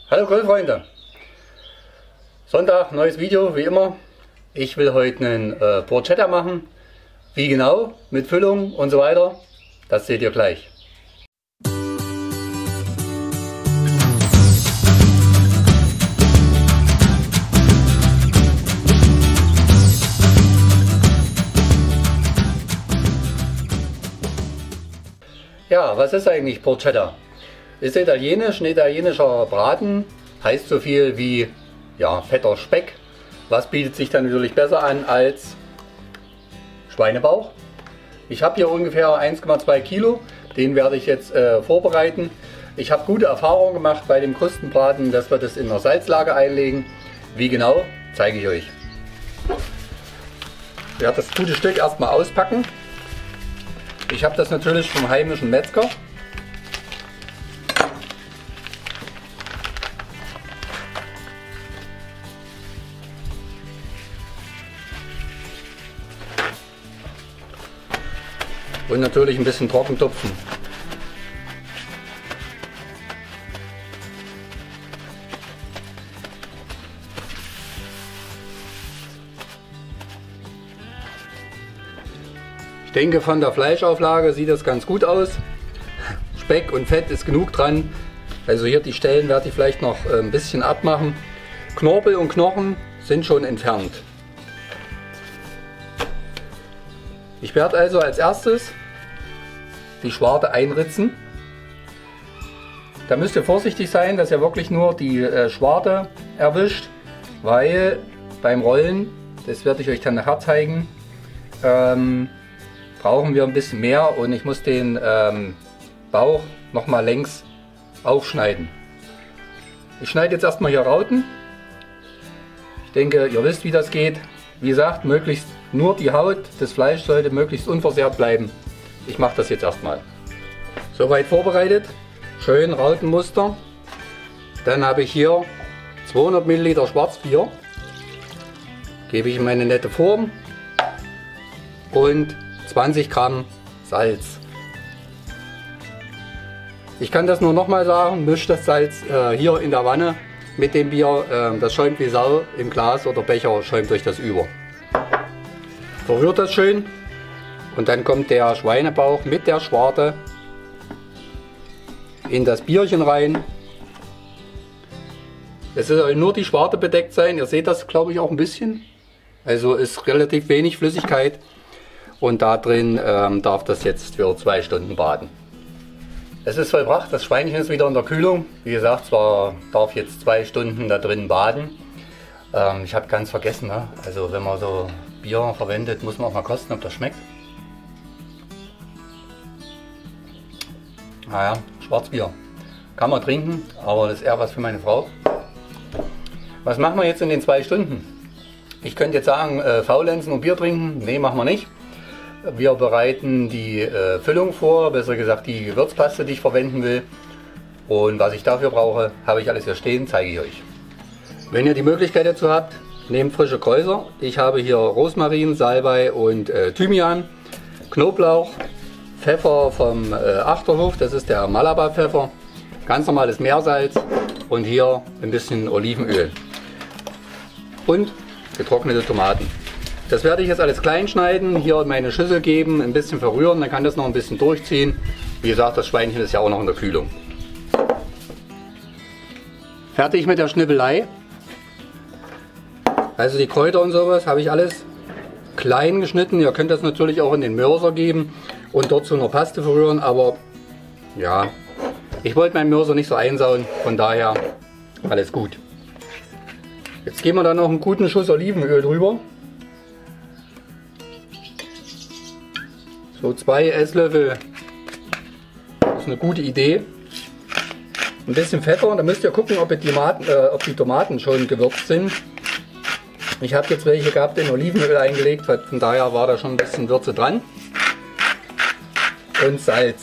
Hallo Grillfreunde! Sonntag, neues Video, wie immer. Ich will heute einen Porchetta machen. Wie genau, mit Füllung und so weiter, das seht ihr gleich. Ja, was ist eigentlich Porchetta? Ist italienisch, ein italienischer Braten, heißt so viel wie ja, fetter Speck. Was bietet sich dann natürlich besser an als Schweinebauch? Ich habe hier ungefähr 1,2 Kilo, den werde ich jetzt vorbereiten. Ich habe gute Erfahrungen gemacht bei dem Krustenbraten, dass wir das in einer Salzlage einlegen. Wie genau, zeige ich euch. Ich werde das gute Stück erstmal auspacken. Ich habe das natürlich vom heimischen Metzger. Und natürlich ein bisschen trocken tupfen. Ich denke, von der Fleischauflage sieht das ganz gut aus. Speck und Fett ist genug dran. Also hier die Stellen werde ich vielleicht noch ein bisschen abmachen. Knorpel und Knochen sind schon entfernt. Ich werde also als erstes die Schwarte einritzen. Da müsst ihr vorsichtig sein, dass ihr wirklich nur die Schwarte erwischt, weil beim Rollen, das werde ich euch dann nachher zeigen, brauchen wir ein bisschen mehr und ich muss den Bauch nochmal längs aufschneiden. Ich schneide jetzt erstmal hier Rauten. Ich denke, ihr wisst, wie das geht. Wie gesagt, möglichst nur die Haut, das Fleisch sollte möglichst unversehrt bleiben. Ich mache das jetzt erstmal. Soweit vorbereitet. Schön Rautenmuster. Dann habe ich hier 200 Milliliter Schwarzbier. Gebe ich in meine nette Form. Und 20 Gramm Salz. Ich kann das nur nochmal sagen, mischt das Salz hier in der Wanne mit dem Bier. Das schäumt wie Sau im Glas oder Becher, schäumt euch das über. Verrührt das schön und dann kommt der Schweinebauch mit der Schwarte in das Bierchen rein. Es soll nur die Schwarte bedeckt sein, ihr seht das glaube ich auch ein bisschen. Also ist relativ wenig Flüssigkeit und da drin darf das jetzt für 2 Stunden baden. Es ist vollbracht, das Schweinchen ist wieder in der Kühlung. Wie gesagt, zwar darf jetzt 2 Stunden da drin baden. Ich habe ganz vergessen, ne? Also wenn man so Bier verwendet, muss man auch mal kosten, ob das schmeckt. Naja, Schwarzbier. Kann man trinken, aber das ist eher was für meine Frau. Was machen wir jetzt in den 2 Stunden? Ich könnte jetzt sagen, faulenzen und Bier trinken. Nee, machen wir nicht. Wir bereiten die Füllung vor, besser gesagt die Gewürzpaste, die ich verwenden will. Und was ich dafür brauche, habe ich alles hier stehen, zeige ich euch. Wenn ihr die Möglichkeit dazu habt, nehmt frische Kräuter. Ich habe hier Rosmarin, Salbei und Thymian, Knoblauch, Pfeffer vom Achterhof, das ist der Malabar-Pfeffer, ganz normales Meersalz und hier ein bisschen Olivenöl und getrocknete Tomaten. Das werde ich jetzt alles klein schneiden, hier in meine Schüssel geben, ein bisschen verrühren, dann kann das noch ein bisschen durchziehen. Wie gesagt, das Schweinchen ist ja auch noch in der Kühlung. Fertig mit der Schnippelei. Also die Kräuter und sowas habe ich alles klein geschnitten. Ihr könnt das natürlich auch in den Mörser geben und dort zu einer Paste verrühren, aber ja, ich wollte meinen Mörser nicht so einsauen, von daher alles gut. Jetzt geben wir da noch einen guten Schuss Olivenöl drüber. So 2 Esslöffel, das ist eine gute Idee. Ein bisschen Pfeffer, da müsst ihr gucken, ob die Tomaten schon gewürzt sind. Ich habe jetzt welche gehabt in Olivenöl eingelegt, von daher war da schon ein bisschen Würze dran. Und Salz.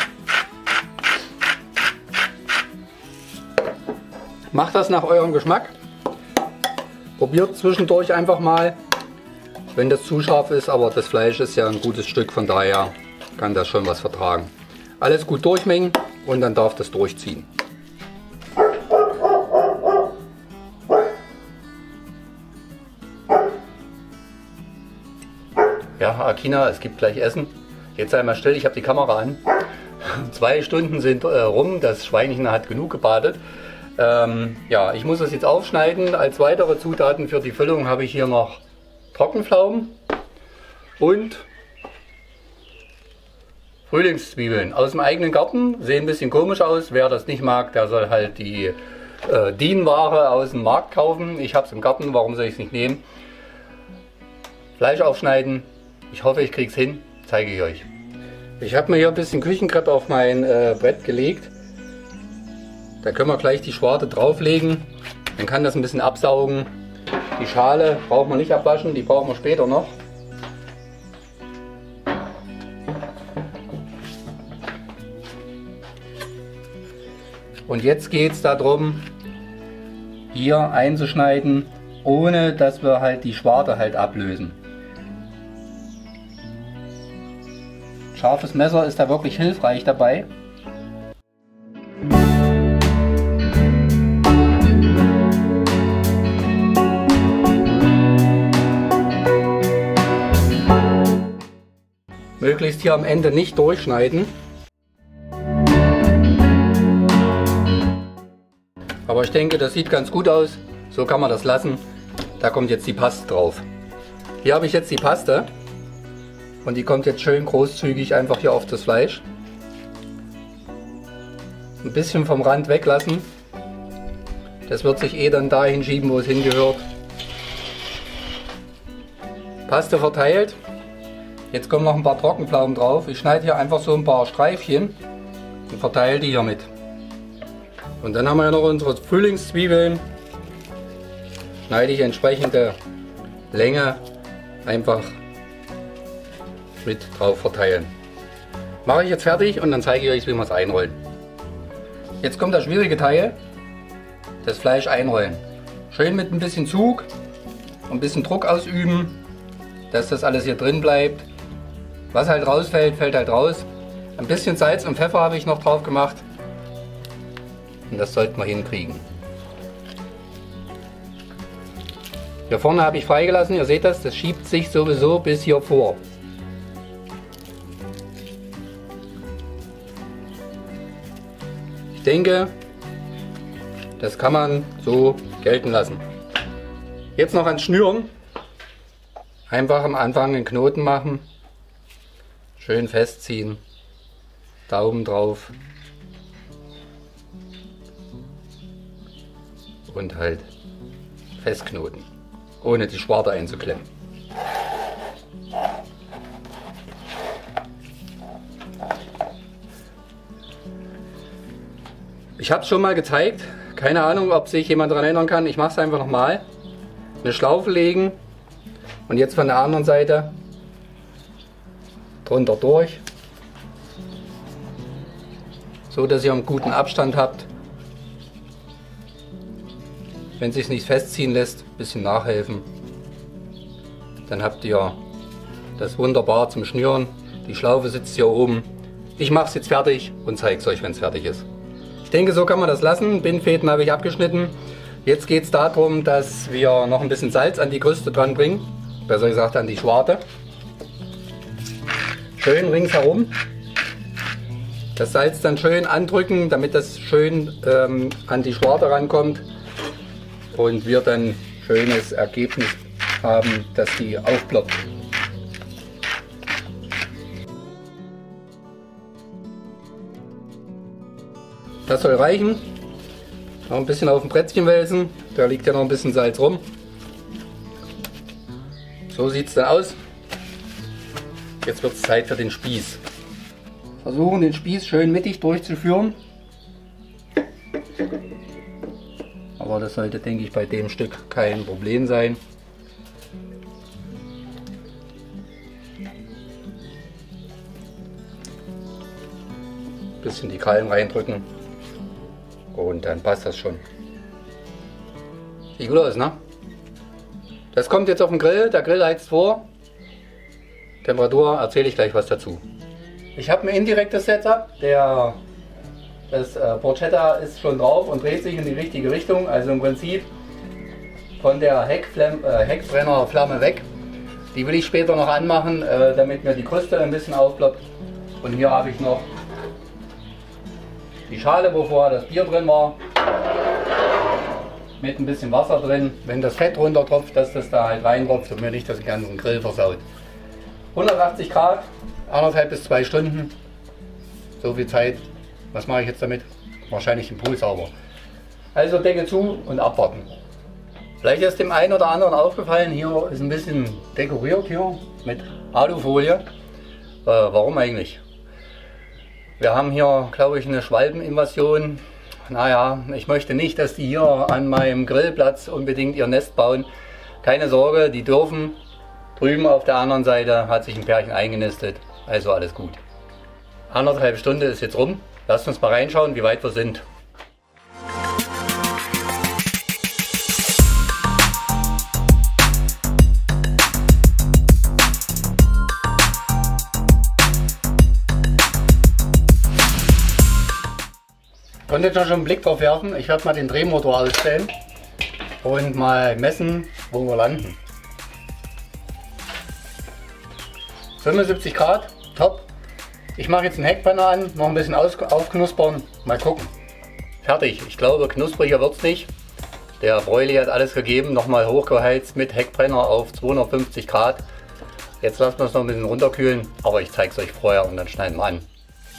Macht das nach eurem Geschmack. Probiert zwischendurch einfach mal, wenn das zu scharf ist, aber das Fleisch ist ja ein gutes Stück, von daher kann das schon was vertragen. Alles gut durchmengen und dann darf das durchziehen. Ja, Akina, es gibt gleich Essen. Jetzt sei mal still, ich habe die Kamera an. 2 Stunden sind rum, das Schweinchen hat genug gebadet. Ja, ich muss das jetzt aufschneiden. Als weitere Zutaten für die Füllung habe ich hier noch Trockenpflaumen und Frühlingszwiebeln aus dem eigenen Garten. Sehen ein bisschen komisch aus. Wer das nicht mag, der soll halt die DIN-Ware aus dem Markt kaufen. Ich habe es im Garten, warum soll ich es nicht nehmen? Fleisch aufschneiden. Ich hoffe, ich kriege es hin. Zeige ich euch. Ich habe mir hier ein bisschen Küchenkrepp auf mein Brett gelegt. Da können wir gleich die Schwarte drauflegen. Dann kann das ein bisschen absaugen. Die Schale braucht man nicht abwaschen, die brauchen wir später noch. Und jetzt geht es darum, hier einzuschneiden, ohne dass wir halt die Schwarte halt ablösen. Scharfes Messer ist da wirklich hilfreich dabei. Möglichst hier am Ende nicht durchschneiden. Aber ich denke, das sieht ganz gut aus. So kann man das lassen. Da kommt jetzt die Paste drauf. Hier habe ich jetzt die Paste. Und die kommt jetzt schön großzügig einfach hier auf das Fleisch. Ein bisschen vom Rand weglassen. Das wird sich dann dahin schieben, wo es hingehört. Paste verteilt. Jetzt kommen noch ein paar Trockenpflaumen drauf. Ich schneide hier einfach so ein paar Streifchen und verteile die hier mit. Und dann haben wir ja noch unsere Frühlingszwiebeln. Schneide ich entsprechende Länge einfach mit drauf verteilen. Mache ich jetzt fertig und dann zeige ich euch, wie wir es einrollen. Jetzt kommt der schwierige Teil, das Fleisch einrollen. Schön mit ein bisschen Zug und ein bisschen Druck ausüben, dass das alles hier drin bleibt. Was halt rausfällt, fällt halt raus. Ein bisschen Salz und Pfeffer habe ich noch drauf gemacht. Und das sollten wir hinkriegen. Hier vorne habe ich freigelassen, ihr seht das schiebt sich sowieso bis hier vor. Ich denke, das kann man so gelten lassen. Jetzt noch ans Schnüren. Einfach am Anfang einen Knoten machen. Schön festziehen. Daumen drauf. Und halt festknoten, ohne die Schwarte einzuklemmen. Ich habe es schon mal gezeigt, keine Ahnung, ob sich jemand daran erinnern kann. Ich mache es einfach nochmal. Eine Schlaufe legen und jetzt von der anderen Seite drunter durch, so dass ihr einen guten Abstand habt. Wenn es sich nicht festziehen lässt, ein bisschen nachhelfen. Dann habt ihr das wunderbar zum Schnüren. Die Schlaufe sitzt hier oben. Ich mache es jetzt fertig und zeige es euch, wenn es fertig ist. Ich denke, so kann man das lassen. Bindfäden habe ich abgeschnitten. Jetzt geht es darum, dass wir noch ein bisschen Salz an die Kruste dran bringen. Besser gesagt an die Schwarte. Schön ringsherum. Das Salz dann schön andrücken, damit das schön an die Schwarte rankommt. Und wir dann schönes Ergebnis haben, dass die aufploppt. Das soll reichen. Noch ein bisschen auf dem Brettchen wälzen. Da liegt ja noch ein bisschen Salz rum. So sieht es dann aus. Jetzt wird es Zeit für den Spieß. Versuchen den Spieß schön mittig durchzuführen. Aber das sollte, denke ich, bei dem Stück kein Problem sein. Bisschen die Krallen reindrücken und dann passt das schon. Sieht gut aus, ne? Das kommt jetzt auf den Grill, der Grill heizt vor. Temperatur erzähle ich gleich was dazu. Ich habe ein indirektes Setup, das Porchetta ist schon drauf und dreht sich in die richtige Richtung, also im Prinzip von der Heckbrennerflamme weg. Die will ich später noch anmachen, damit mir die Kruste ein bisschen aufploppt. Und hier habe ich noch die Schale, wo vorher das Bier drin war, mit ein bisschen Wasser drin. Wenn das Fett runter tropft, dass das da halt reintropft und mir nicht das ganzen Grill versaut. 180 Grad, 1,5 bis 2 Stunden. So viel Zeit. Was mache ich jetzt damit? Wahrscheinlich den Pool sauber. Also Deckel zu und abwarten. Vielleicht ist dem einen oder anderen aufgefallen, hier ist ein bisschen dekoriert hier mit Alufolie. Warum eigentlich? Wir haben hier, glaube ich, eine Schwalbeninvasion. Naja, ich möchte nicht, dass die hier an meinem Grillplatz unbedingt ihr Nest bauen. Keine Sorge, die dürfen. Drüben auf der anderen Seite hat sich ein Pärchen eingenistet. Also alles gut. 1,5 Stunden ist jetzt rum. Lasst uns mal reinschauen, wie weit wir sind. Ich konnte jetzt schon einen Blick drauf werfen. Ich werde mal den Drehmotor ausstellen und mal messen, wo wir landen. 75 Grad, top. Ich mache jetzt einen Heckbrenner an, noch ein bisschen aufknuspern, mal gucken. Fertig, ich glaube knuspriger wird es nicht. Der Broili hat alles gegeben, nochmal hochgeheizt mit Heckbrenner auf 250 Grad. Jetzt lassen wir es noch ein bisschen runterkühlen, aber ich zeige es euch vorher und dann schneiden wir an.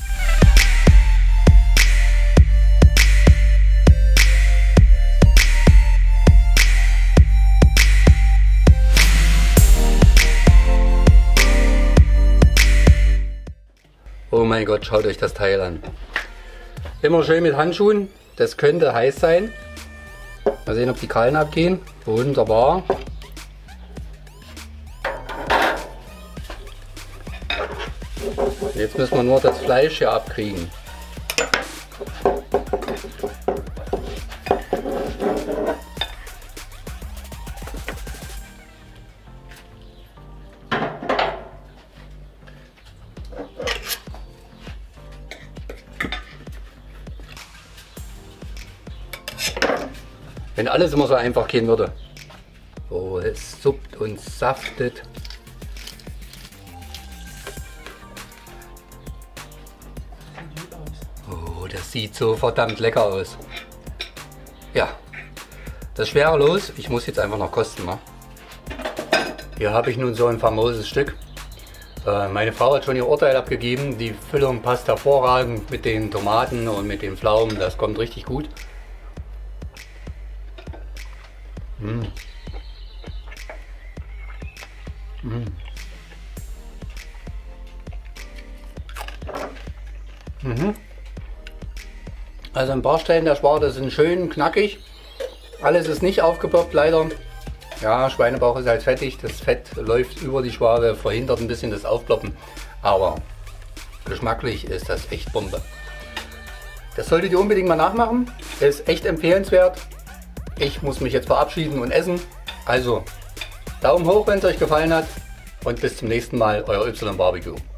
Oh mein Gott, schaut euch das Teil an. Immer schön mit Handschuhen, das könnte heiß sein. Mal sehen, ob die Krallen abgehen. Wunderbar. Jetzt müssen wir nur das Fleisch hier abkriegen. Wenn alles immer so einfach gehen würde. Oh, es suppt und saftet. Oh, das sieht so verdammt lecker aus. Ja, das schwere Los. Ich muss jetzt einfach noch kosten. Ne? Hier habe ich nun so ein famoses Stück. Meine Frau hat schon ihr Urteil abgegeben. Die Füllung passt hervorragend mit den Tomaten und mit den Pflaumen. Das kommt richtig gut. Mm. Mm. Mhm. Also ein paar Stellen der Schwarte sind schön knackig. Alles ist nicht aufgeploppt leider. Ja, Schweinebauch ist halt fettig. Das Fett läuft über die Schwarte, verhindert ein bisschen das Aufploppen. Aber geschmacklich ist das echt Bombe. Das solltet ihr unbedingt mal nachmachen. Ist echt empfehlenswert. Ich muss mich jetzt verabschieden und essen. Also Daumen hoch, wenn es euch gefallen hat und bis zum nächsten Mal, euer Y Barbecue.